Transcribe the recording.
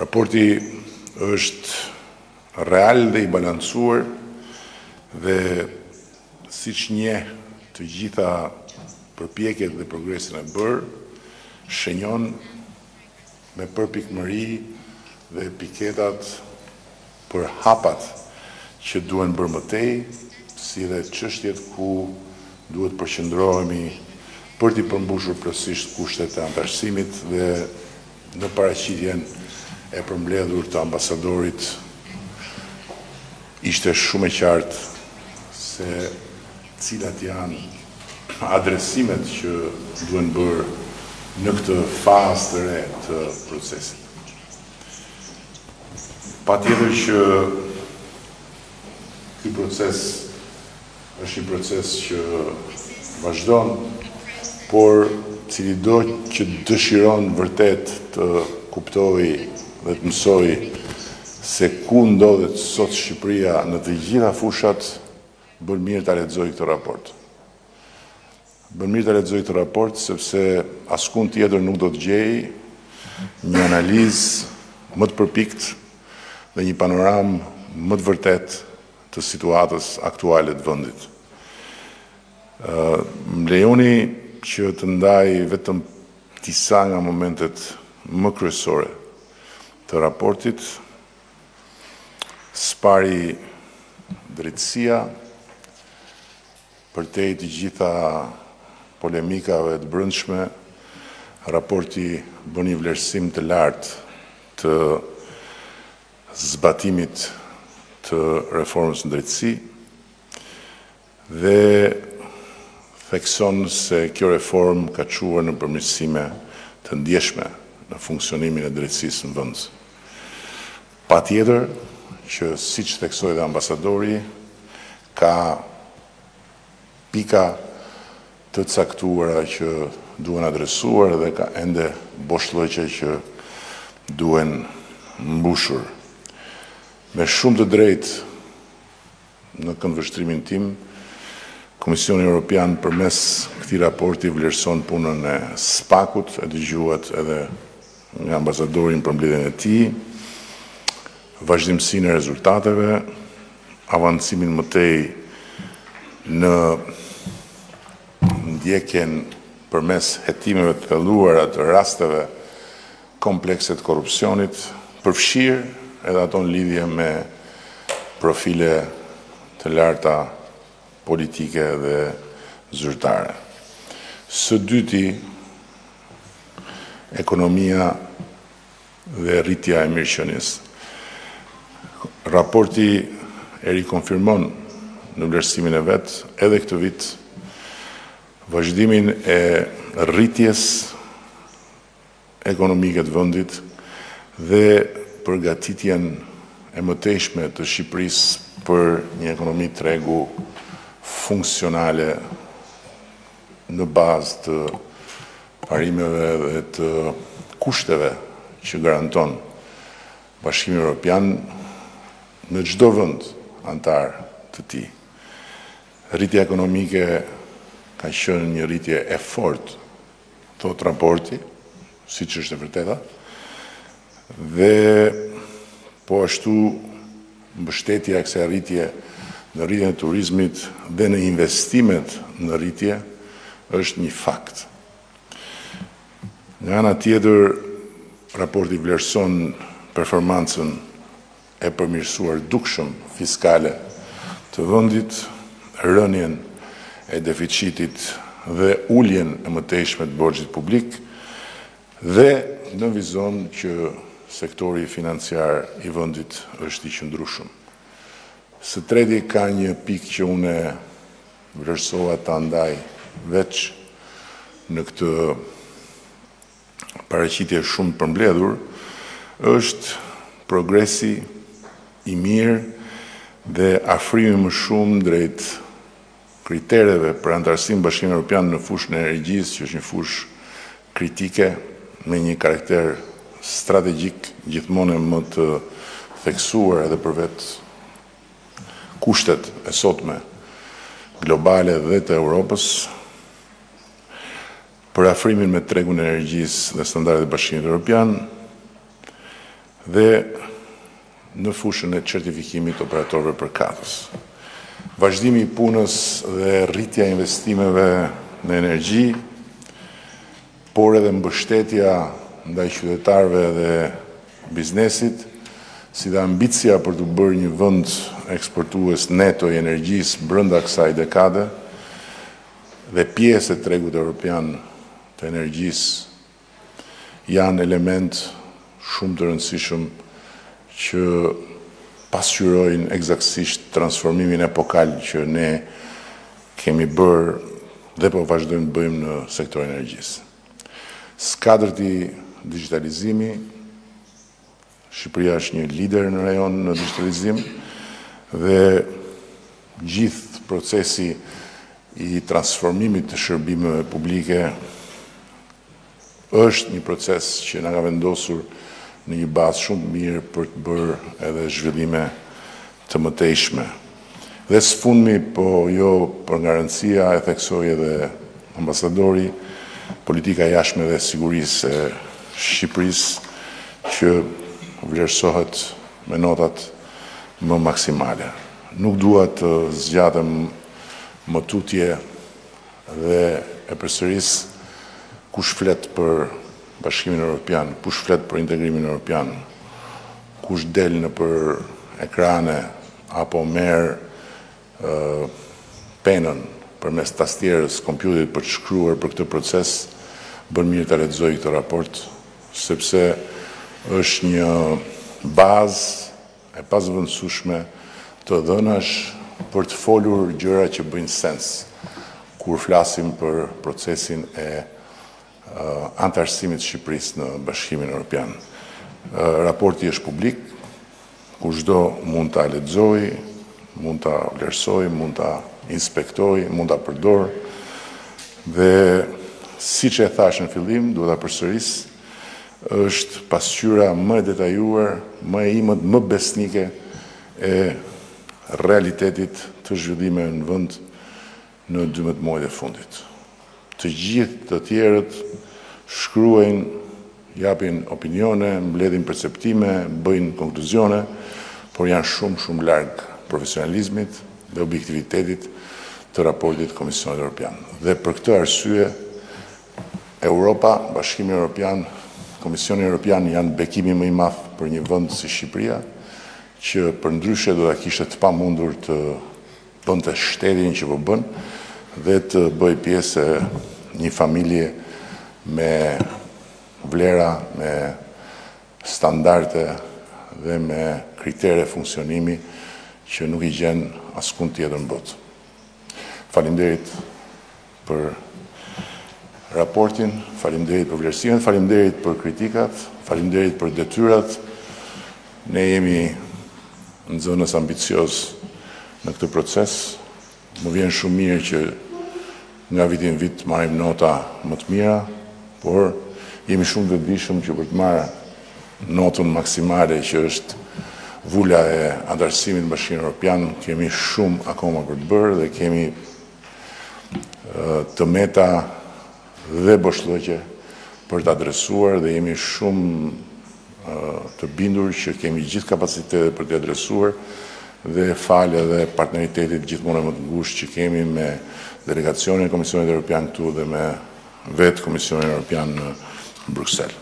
Raporti është real dhe i balancuar dhe siç njeh të gjitha përpjekjet dhe progresin e bërë, shënjon me përpikmëri dhe piketat për hapat që duhen bërë më tej, si dhe çështjet ku duhet përqendrohemi për t'i përmbushur plotësisht kushtet e antarësimit dhe në paraqitjen e përmbledhur të ambasadorit ishte shumë e qartë se cilat janë adresimet që duhen bërë në këtë fazë të re të procesit. Patjetër që ky proces është një proces që vazhdon, por cili do që dëshiron vërtet të kuptojë dhe të mësojë se ku ndodhet sot Shqipëria në të gjitha fushat, bën mirë ta lexojë këtë raport. Bën mirë ta lexojë këtë raport sepse askund tjetër nuk do të gjejë një analizë më të përpikt dhe një panoramë më të vërtet të situatës aktuale të vendit. Më lejoni që të ndaj vetëm disa nga momentet më kryesore të raportit. Spari drejtësia, përtej të gjitha polemikave të brendshme, raporti bën një vlerësim të lartë të zbatimit të reformës në drejtësi dhe thekson se kjo reformë ka çuar në përmirësime të ndjeshme në funksionimin e drejtësisë në vend. Patjetër që siç theksoi dhe ambasadori, ka pika të caktuara që duhen adresuar dhe ka ende boshllëqe që duhen mbushur. Me shumë të drejtë në këndvështrimin tim, Komisioni Evropian përmes këtij raporti vlerëson punën e SPAK-ut, e dëgjuat edhe nga ambasadori në përmbledhjen e tij, vazhdimsinë e rezultateve, avancimin më tej në ndjekjen përmes hetimeve të thelluara të rasteve komplekse të korrupsionit, përfshirë edhe ato në lidhje me profile të larta politike dhe zyrtare. Së dyti, ekonomia dhe rritja e mirëqenies. Raporti e rikonfirmon në vlerësimin e vet edhe këtë vit vazhdimin e rritjes ekonomike të vendit dhe përgatitjen e mëtejshme të Shqipërisë për një ekonomi tregu funksionale në bazë të parimeve dhe të kushteve që garanton Bashkimi Evropian në çdo vend antar të tij. Rritja ekonomike ka qenë një rritje e fortë, thot raporti, siç është e vërteta, dhe po ashtu mbështetja e kësaj rritje në rritjen e turizmit dhe në investimet në rritje është një fakt. Nga ana tjetër, raporti vlerëson performancën e përmirësuar dukshëm fiskale të vendit, rënien e deficitit dhe uljen e mëtejshme të borxhit publik dhe në vizon që sektori financiar i vendit është i qëndrueshëm. Së treti ka një pikë që unë vlerësova ta ndaj veç në këtë paraqitje shumë përmbledhur, është progresi i mirë dhe afrimi më shumë drejt kritereve për antarësim Bashkimit Evropian në fushën e energjisë, që është një fushë kritike me një karakter strategjik, gjithmonë më të theksuar edhe për vetë kushtet e sotme globale dhe të Europës, për afrimin me tregun e energjisë dhe standardet e Bashkimit Evropian, dhe në fushën e certifikimit operatorëve përkatës. Vazhdimi i punës dhe rritja e investimeve në energji, por edhe mbështetja ndaj qytetarëve dhe biznesit, si dhe ambicia për të bërë një vend eksportues neto i energjisë brenda kësaj dekade dhe pjesë e tregut evropian të energjisë janë element shumë të rëndësishëm që pasqyrojnë eksaktësisht transformimin epokal që ne kemi bërë dhe po vazhdojmë të bëjmë në sektor energjisë. Skadërti digitalizimi, Shqipëria është një lider në rajon në digitalizim dhe gjithë procesi i transformimit të shërbimeve publike është një proces që na ka vendosur në një bazë shumë mirë për të bërë edhe zhvillime të mëtejshme. Dhe sfundmi, po jo për nga rëndësia, e theksoi edhe ambasadori, politika jashtme dhe sigurisë e Shqipërisë që vlerësohet me notat më maksimale. Nuk dua të zgjatem më tutje dhe e përsëris kush flet për Bashkimin Evropian, kush flet për integrimin evropian, kush del në për ekrane apo merr penën përmes tastierës kompjuterit për të shkruar për këtë proces, bën mirë ta lexojë këtë raport, sepse është një bazë e pazëvendësueshme të dhënash për të folur gjëra që bëjnë sens kur flasim për procesin e antarësimit të Shqipërisë në Bashkimin Evropian. Raporti është publik, kushdo mund ta lexojë, mund ta vlerësojë, mund ta inspektojë, mund ta përdorë dhe siç e thash në fillim, duhet ta përsëris, është pasqyra më e detajuar, më e imët, më besnike e realitetit të zhvillimeve në vend në 12 muajt e fundit. Të gjithë të tjerët shkruajnë, japin opinione, mbledhin perceptime, bëjnë konkluzione, por janë shumë larg profesionalizmit dhe objektivitetit të raportit Komisionit Evropian. Dhe për këtë arsye, Europa, Bashkimi Evropian, Komisioni Evropian janë bekimi më i madh për një vend si Shqipëria, që përndryshe do ta kishte të pamundur të bënte shtetin që po bën dhe të bëj pjesë e një familje me vlera, me standarde dhe me kritere funksionimi që nuk i gjen askund tjetër në botë. Faleminderit për raportin, faleminderit për vlerësimin, faleminderit për kritikat, faleminderit për detyrat. Ne jemi në zonës ambicioz në këtë proces. Më vjen shumë mirë që nga viti në vit marrim nota më të mira, por jemi shumë vetëdijshëm që për të marrë notën maksimale që është vula e antarësimit në Bashkimin Evropian, kemi shumë akoma për të bërë dhe kemi të meta dhe boshllëqe për të adresuar dhe jemi shumë të bindur që kemi gjithë kapacitetet për të adresuar dhe falë edhe partneritetit gjithmonë më të ngushtë që kemi me delegacionin e Komisionit Evropian këtu dhe me vetë Komisionin Evropian në Bruxelles.